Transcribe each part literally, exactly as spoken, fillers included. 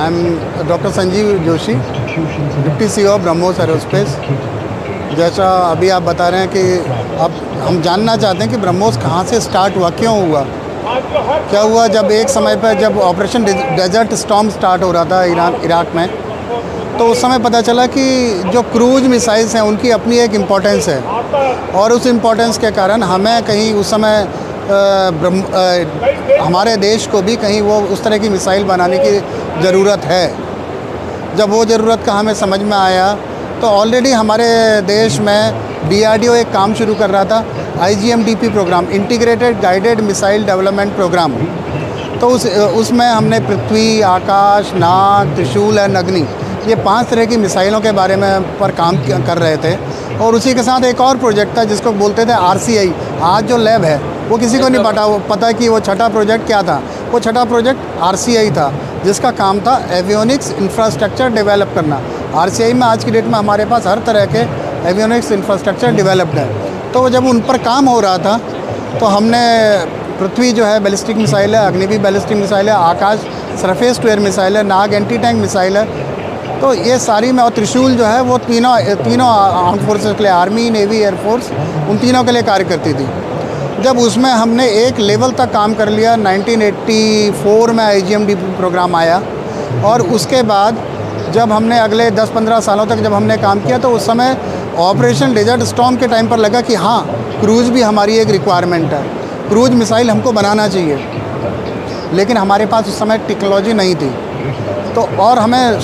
I am doctor Sanjeev Joshi, deputy C O BrahMos aerospace. जैसा अभी आप बता रहे हैं कि अब हम जानना चाहते हैं कि ब्रह्मोस कहाँ से स्टार्ट हुआ, क्यों हुआ, क्या हुआ। जब एक समय पर जब ऑपरेशन डेजर्ट स्टॉर्म स्टार्ट हो रहा था ईरान इराक में, तो उस समय पता चला कि जो क्रूज मिसाइल्स हैं उनकी अपनी एक इम्पोर्टेंस है, और उस इम्पोर्टेंस के कारण हमें कहीं उस समय आ, हमारे देश को भी कहीं वो उस तरह की मिसाइल बनाने की ज़रूरत है। जब वो ज़रूरत का हमें समझ में आया तो ऑलरेडी हमारे देश में डी आर डी ओ एक काम शुरू कर रहा था, I G M D P program, integrated guided missile development program. तो उस उसमें हमने पृथ्वी, आकाश, नाग, त्रिशूल और अग्नि, ये पांच तरह की मिसाइलों के बारे में पर काम कर रहे थे। और उसी के साथ एक और प्रोजेक्ट था जिसको बोलते थे आर सी आई। आज जो लैब है वो किसी को नहीं पता पता कि वो छठा प्रोजेक्ट क्या था। वो छठा प्रोजेक्ट आर सी आई था, जिसका काम था एवियोनिक्स इंफ्रास्ट्रक्चर डेवलप करना। आर सी आई में आज की डेट में हमारे पास हर तरह के एवियोनिक्स इंफ्रास्ट्रक्चर डेवलप्ड है। तो जब उन पर काम हो रहा था तो हमने पृथ्वी जो है बैलिस्टिक मिसाइल है, अग्नि भी बैलिस्टिक मिसाइल है, Akash surface to air missile है, नाग एंटी टैंक मिसाइल है। तो ये सारी में, और त्रिशूल जो है वो तीनों तीनों आर्म फोर्सेस के लिए, आर्मी, नेवी, एयरफोर्स, उन तीनों के लिए कार्य करती थी। जब उसमें हमने एक लेवल तक काम कर लिया, नाइनटीन एटी फोर में I G M D P program आया, और उसके बाद जब हमने अगले दस पंद्रह सालों तक जब हमने काम किया तो उस समय ऑपरेशन डेजर्ट स्टॉर्म के टाइम पर लगा कि हाँ, क्रूज़ भी हमारी एक रिक्वायरमेंट है, क्रूज मिसाइल हमको बनाना चाहिए। लेकिन हमारे पास उस समय टेक्नोलॉजी नहीं थी, तो और हमें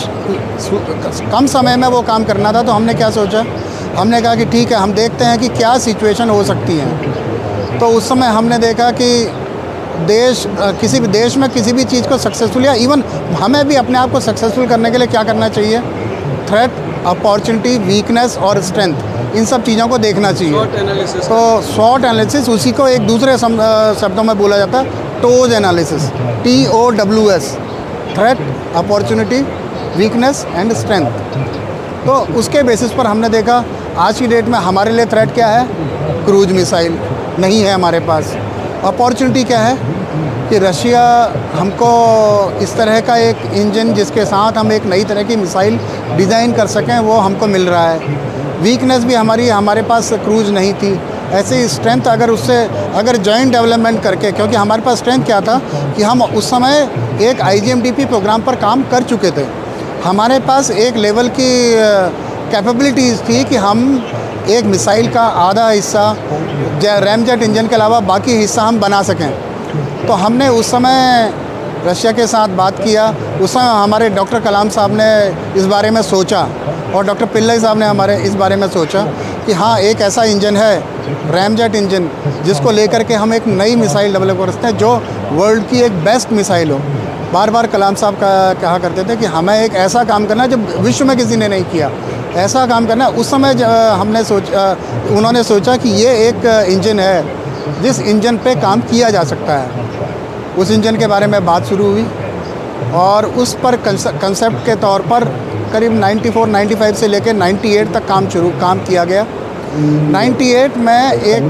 कम समय में वो काम करना था। तो हमने क्या सोचा, हमने कहा कि ठीक है, हम देखते हैं कि क्या सिचुएशन हो सकती है। तो उस समय हमने देखा कि देश, किसी भी देश में किसी भी चीज़ को सक्सेसफुल, या इवन हमें भी अपने आप को सक्सेसफुल करने के लिए क्या करना चाहिए, थ्रेट, अपॉर्चुनिटी, वीकनेस और स्ट्रेंथ, इन सब चीज़ों को देखना चाहिए। तो स्वॉट एनालिसिस, उसी को एक दूसरे शब्दों में बोला जाता है TOWS analysis, T O W S, threat, opportunity, weakness and strength. तो उसके बेसिस पर हमने देखा आज की डेट में हमारे लिए थ्रेट क्या है, क्रूज मिसाइल नहीं है हमारे पास। अपॉर्चुनिटी क्या है कि रशिया हमको इस तरह का एक इंजन जिसके साथ हम एक नई तरह की मिसाइल डिज़ाइन कर सकें, वो हमको मिल रहा है। वीकनेस भी हमारी, हमारे पास क्रूज नहीं थी। ऐसे ही स्ट्रेंथ, अगर उससे अगर जॉइंट डेवलपमेंट करके, क्योंकि हमारे पास स्ट्रेंथ क्या था कि हम उस समय एक I G M D P program पर काम कर चुके थे। हमारे पास एक लेवल की कैपेबिलिटीज़ थी कि हम एक मिसाइल का आधा हिस्सा रैमजेट इंजन के अलावा बाकी हिस्सा हम बना सकें। तो हमने उस समय रशिया के साथ बात किया। उस समय हमारे डॉक्टर कलाम साहब ने इस बारे में सोचा, और डॉक्टर पिल्लई साहब ने हमारे इस बारे में सोचा कि हाँ, एक ऐसा इंजन है, रैमजेट इंजन, जिसको लेकर के हम एक नई मिसाइल डेवलप कर सकते हैं जो वर्ल्ड की एक बेस्ट मिसाइल हो। बार बार कलाम साहब का कहा करते थे कि हमें एक ऐसा काम करना है जो विश्व में किसी ने नहीं किया, ऐसा काम करना है। उस समय हमने सोचा, उन्होंने सोचा कि ये एक इंजन है जिस इंजन पे काम किया जा सकता है। उस इंजन के बारे में बात शुरू हुई, और उस पर कंसेप्ट के तौर पर करीब नाइन्टी फोर नाइन्टी फाइव से लेकर नाइन्टी एट तक काम शुरू काम किया गया। नाइन्टी एट में एक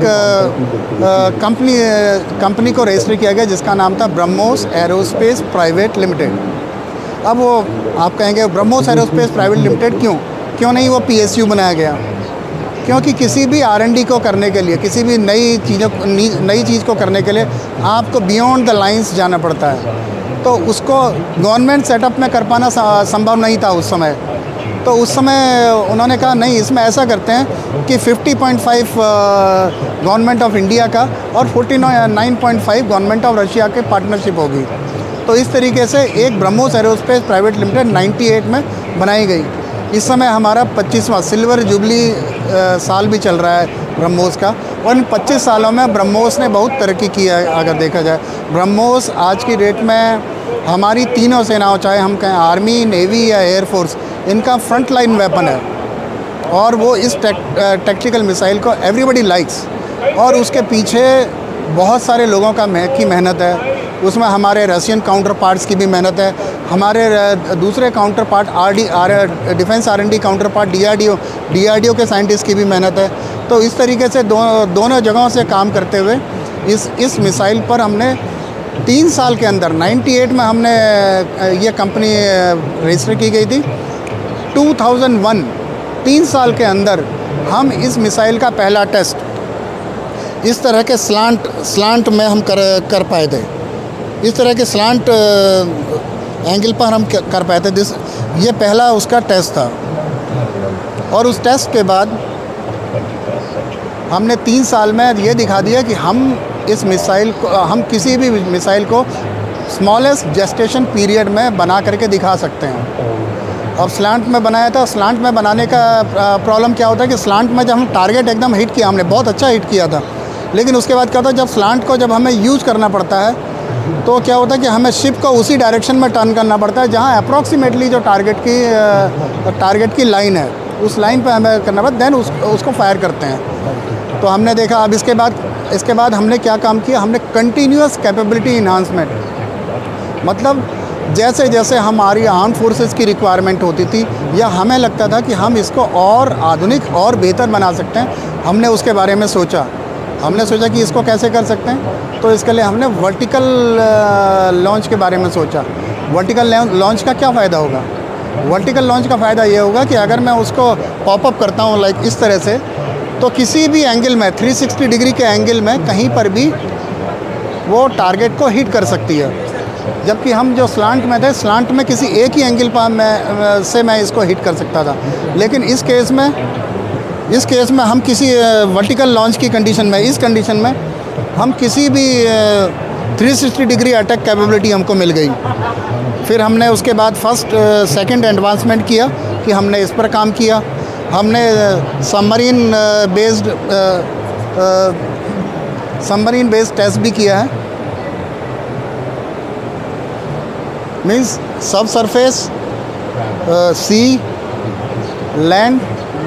कंपनी कंपनी को रजिस्टर किया गया जिसका नाम था ब्रह्मोस एरोस्पेस प्राइवेट लिमिटेड। अब वो आप कहेंगे ब्रह्मोस एरोस्पेस प्राइवेट लिमिटेड क्यों क्यों नहीं वो पी एस यू बनाया गया? क्योंकि किसी भी आर एन डी को करने के लिए, किसी भी नई चीज़ों नई चीज़ को करने के लिए आपको बियॉन्ड द लाइंस जाना पड़ता है। तो उसको गवर्नमेंट सेटअप में कर पाना संभव नहीं था उस समय। तो उस समय उन्होंने कहा नहीं, इसमें ऐसा करते हैं कि fifty point five government of India का और forty nine point five government of Russia के पार्टनरशिप होगी। तो इस तरीके से एक BrahMos aerospace private limited ninety eight में बनाई गई। इस समय हमारा पच्चीसवां सिल्वर जुबली साल भी चल रहा है ब्रह्मोस का, और इन पच्चीस सालों में ब्रह्मोस ने बहुत तरक्की की है। अगर देखा जाए, ब्रह्मोस आज की डेट में हमारी तीनों सेनाओं, चाहे हम कहें आर्मी, नेवी या एयरफोर्स, इनका फ्रंट लाइन वेपन है। और वो इस टैक्टिकल मिसाइल को एवरीबडी लाइक्स, और उसके पीछे बहुत सारे लोगों का की मेहनत है। उसमें हमारे रशियन काउंटर पार्ट्स की भी मेहनत है, हमारे दूसरे counter part R D R defence R and D counter part D R D O D R D O के साइंटिस्ट की भी मेहनत है। तो इस तरीके से दो, दोनों जगहों से काम करते हुए इस इस मिसाइल पर हमने तीन साल के अंदर अट्ठानवे में हमने ये कंपनी रजिस्टर की गई थी। दो हज़ार एक तीन साल के अंदर हम इस मिसाइल का पहला टेस्ट इस तरह के स्लांट स्लांट में हम कर कर पाए थे। इस तरह के स्लांट एंगल पर हम कर पाए थे। दिस ये पहला उसका टेस्ट था। और उस टेस्ट के बाद हमने तीन साल में ये दिखा दिया कि हम इस मिसाइल को हम किसी भी मिसाइल को स्मॉलेस्ट जेस्टेशन पीरियड में बना करके दिखा सकते हैं। अब स्लांट में बनाया था। स्लांट में बनाने का प्रॉब्लम क्या होता है कि स्लांट में जब हम टारगेट एकदम हिट किया, हमने बहुत अच्छा हिट किया था, लेकिन उसके बाद क्या होता है जब स्लांट को जब हमें यूज़ करना पड़ता है तो क्या होता है कि हमें शिप को उसी डायरेक्शन में टर्न करना पड़ता है जहाँ अप्रॉक्सीमेटली जो टारगेट की टारगेट की लाइन है उस लाइन पर हमें करना पड़ता है, देन उस, उसको फायर करते हैं। तो हमने देखा अब इसके बाद इसके बाद हमने क्या काम किया, हमने कंटिन्यूअस कैपेबिलिटी इन्हांसमेंट, मतलब जैसे जैसे हमारी आर्म फोर्सेस की रिक्वायरमेंट होती थी या हमें लगता था कि हम इसको और आधुनिक और बेहतर बना सकते हैं, हमने उसके बारे में सोचा। हमने सोचा कि इसको कैसे कर सकते हैं, तो इसके लिए हमने वर्टिकल लॉन्च के बारे में सोचा। वर्टिकल लॉन्च का क्या फ़ायदा होगा? वर्टिकल लॉन्च का फ़ायदा ये होगा कि अगर मैं उसको पॉपअप करता हूँ लाइक इस तरह से, तो किसी भी एंगल में तीन सौ साठ डिग्री के एंगल में कहीं पर भी वो टारगेट को हिट कर सकती है। जबकि हम जो स्लांट में थे, स्लांट में किसी एक ही एंगल पर मैं से मैं इसको हिट कर सकता था, लेकिन इस केस में इस केस में हम किसी वर्टिकल लॉन्च की कंडीशन में इस कंडीशन में हम किसी भी तीन सौ साठ डिग्री अटैक कैपेबिलिटी हमको मिल गई। फिर हमने उसके बाद फर्स्ट सेकंड एडवांसमेंट किया कि हमने इस पर काम किया। हमने submarine based submarine based test भी किया है। मीन्स सब surface, sea, land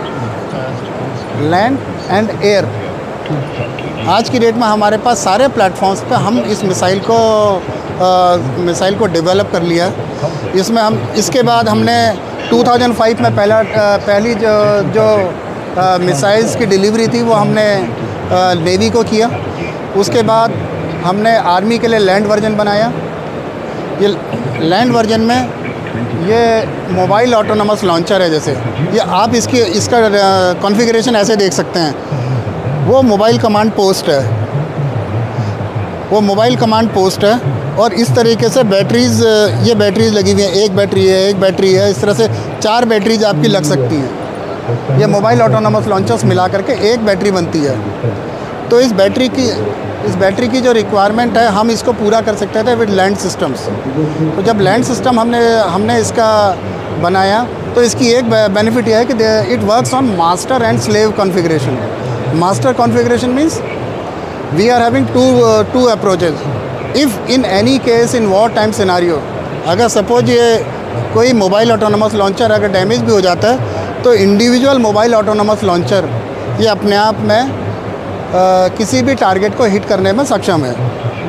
land and air. आज की डेट में हमारे पास सारे प्लेटफॉर्म्स पे हम इस मिसाइल को आ, मिसाइल को डेवलप कर लिया है। इसमें हम इसके बाद हमने दो हज़ार पाँच में पहला पहली जो जो मिसाइल्स की डिलीवरी थी वो हमने नेवी को किया। उसके बाद हमने आर्मी के लिए लैंड वर्जन बनाया। ये लैंड वर्जन में ये मोबाइल ऑटोनमस लॉन्चर है। जैसे ये आप इसकी इसका कॉन्फ़िगरेशन ऐसे देख सकते हैं। वो मोबाइल कमांड पोस्ट है वो मोबाइल कमांड पोस्ट है और इस तरीके से बैटरीज़, ये बैटरीज़ लगी हुई हैं। एक बैटरी है, एक बैटरी है, इस तरह से चार बैटरीज आपकी लग सकती हैं। ये मोबाइल ऑटोनमस लॉन्चर्स मिला करके एक बैटरी बनती है। तो इस बैटरी की इस बैटरी की जो रिक्वायरमेंट है हम इसको पूरा कर सकते थे विद लैंड सिस्टम्स। तो जब लैंड सिस्टम हमने हमने इसका बनाया तो इसकी एक बेनिफिट यह है कि it works on master and slave configuration. Master configuration means we are having two two approaches. If in any case in war time scenario, अगर सपोज ये कोई मोबाइल ऑटोनमस लॉन्चर अगर डैमेज भी हो जाता है तो इंडिविजुअल मोबाइल ऑटोनमस लॉन्चर ये अपने आप में आ, किसी भी टारगेट को हिट करने में सक्षम है।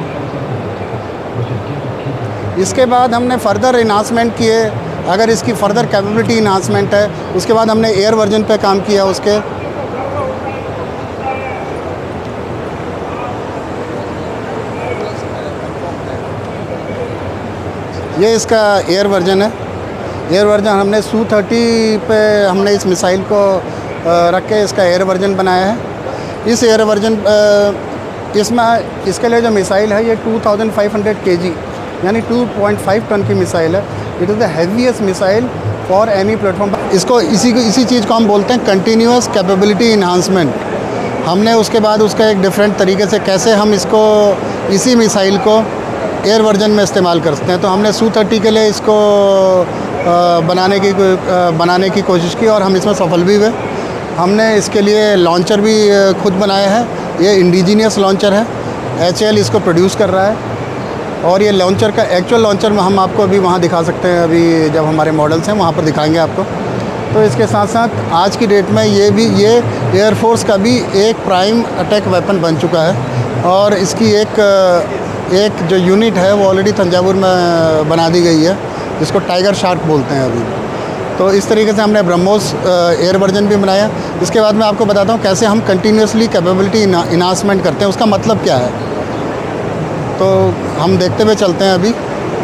इसके बाद हमने फर्दर इन्हांसमेंट किए। अगर इसकी फ़र्दर कैपेबिलिटी इन्हांसमेंट है, उसके बाद हमने एयर वर्जन पे काम किया। उसके ये इसका एयर वर्जन है। एयर वर्जन हमने सू थर्टी पे हमने इस मिसाइल को रख के इसका एयर वर्जन बनाया है। इस एयर वर्जन इसमें इसके लिए जो मिसाइल है ये पच्चीस सौ केजी यानी दो पॉइंट पाँच टन की मिसाइल है। It is the heaviest missile for any platform. इसको इसी को इसी चीज़ को हम बोलते हैं कंटिन्यूअस कैपेबिलिटी इन्हांसमेंट। हमने उसके बाद उसका एक डिफरेंट तरीके से कैसे हम इसको इसी मिसाइल को एयर वर्जन में इस्तेमाल करते हैं। तो हमने सू थर्टी के लिए इसको बनाने की बनाने की कोशिश की और हम इसमें सफल भी हुए। हमने इसके लिए लॉन्चर भी खुद बनाया है। ये इंडिजीनियस लॉन्चर है। एच एल इसको प्रोड्यूस कर रहा है और ये लॉन्चर का एक्चुअल लॉन्चर में हम आपको अभी वहाँ दिखा सकते हैं। अभी जब हमारे मॉडल्स हैं वहाँ पर दिखाएंगे आपको। तो इसके साथ साथ आज की डेट में ये भी ये एयरफोर्स का भी एक प्राइम अटैक वेपन बन चुका है और इसकी एक एक जो यूनिट है वो ऑलरेडी तंजावुर में बना दी गई है, जिसको टाइगर शार्क बोलते हैं अभी। तो इस तरीके से हमने ब्रह्मोस एयर वर्जन भी बनाया। इसके बाद मैं आपको बताता हूँ कैसे हम कंटिन्यूसली कैपेबिलिटी इन्हांसमेंट करते हैं। उसका मतलब क्या है? तो हम देखते हुए चलते हैं अभी।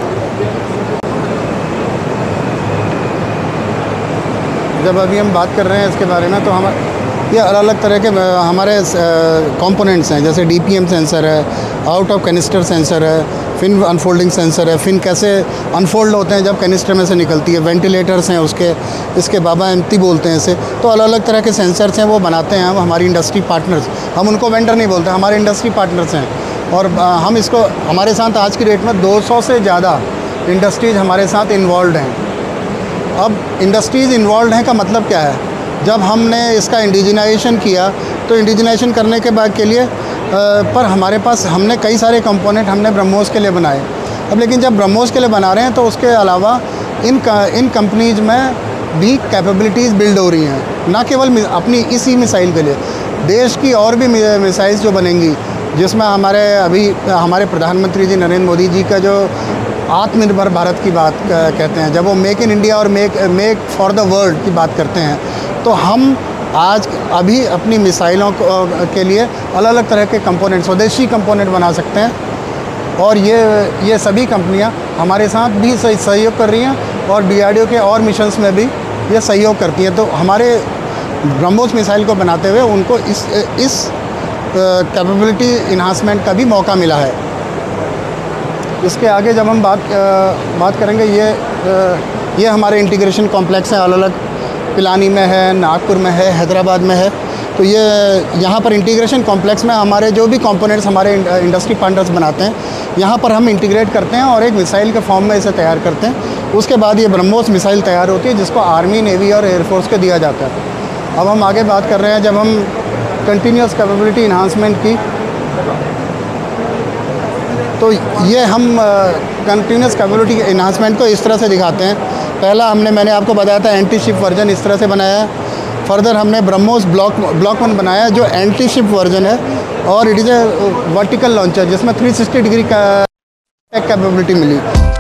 जब अभी हम बात कर रहे हैं इसके बारे में, तो हम ये अलग अलग तरह के हमारे कंपोनेंट्स हैं, जैसे डी पी एम सेंसर है, आउट ऑफ कैनिस्टर सेंसर है, फिन अनफोल्डिंग सेंसर है, फिन कैसे अनफोल्ड होते हैं जब कैनिस्टर में से निकलती है, वेंटिलेटर्स हैं उसके, इसके बाबा एम्प्टी बोलते हैं इसे। तो अलग अलग तरह के सेंसर्स हैं, वो बनाते हैं हम, हमारी इंडस्ट्री पार्टनर्स। हम उनको वेंडर नहीं बोलते, हमारे इंडस्ट्री पार्टनर्स हैं। और हम इसको, हमारे साथ आज की डेट में दो सौ से ज़्यादा इंडस्ट्रीज़ हमारे साथ इन्वॉल्व हैं। अब इंडस्ट्रीज़ इन्वॉल्व हैं का मतलब क्या है? जब हमने इसका इंडिजिनाइजेशन किया, तो इंडिजिनाइजेशन करने के बाद के लिए आ, पर हमारे पास हमने कई सारे कंपोनेंट हमने ब्रह्मोस के लिए बनाए। अब लेकिन जब ब्रह्मोस के लिए बना रहे हैं, तो उसके अलावा इन इन कंपनीज़ में भी कैपेबिलिटीज़ बिल्ड हो रही हैं, ना केवल अपनी इसी मिसाइल के लिए, देश की और भी मिसाइल्स जो बनेंगी, जिसमें हमारे अभी हमारे प्रधानमंत्री जी नरेंद्र मोदी जी का जो आत्मनिर्भर भारत की बात कहते हैं, जब वो मेक इन इंडिया और make make for the world की बात करते हैं, तो हम आज अभी अपनी मिसाइलों के लिए अलग अलग तरह के कंपोनेंट, स्वदेशी कंपोनेंट बना सकते हैं। और ये ये सभी कंपनियां हमारे साथ भी सहयोग कर रही हैं, और डी आर डी ओ के और मिशंस में भी ये सहयोग करती हैं। तो हमारे ब्रह्मोस मिसाइल को बनाते हुए उनको इस इस कैपेबिलिटी इन्हांसमेंट का भी मौका मिला है। इसके आगे जब हम बात बात करेंगे, ये ये हमारे इंटीग्रेशन कॉम्प्लेक्स हैं, अलग अलग पिलानी में है, नागपुर में है, हैदराबाद में है। तो ये यहाँ पर इंटीग्रेशन कॉम्प्लेक्स में हमारे जो भी कंपोनेंट्स हमारे इंडस्ट्री पार्टनर्स बनाते हैं, यहाँ पर हम इंटीग्रेट करते हैं और एक मिसाइल के फॉर्म में इसे तैयार करते हैं। उसके बाद ये ब्रह्मोस मिसाइल तैयार होती है, जिसको आर्मी, नेवी और एयरफोर्स को दिया जाता है। अब हम आगे बात कर रहे हैं, जब हम कंटिन्यूस कैपेबिलिटी इन्हांसमेंट की, तो ये हम कंटिन्यूस कैपेबिलिटी इन्हांसमेंट को इस तरह से दिखाते हैं। पहला हमने मैंने आपको बताया था एंटी शिप वर्जन इस तरह से बनाया है। फर्दर हमने ब्रह्मोस ब्लॉक ब्लॉक वन बनाया, जो एंटी शिप वर्जन है, और it is a vertical launcher, जिसमें थ्री सिक्सटी डिग्री का कैपेबिलिटी मिली।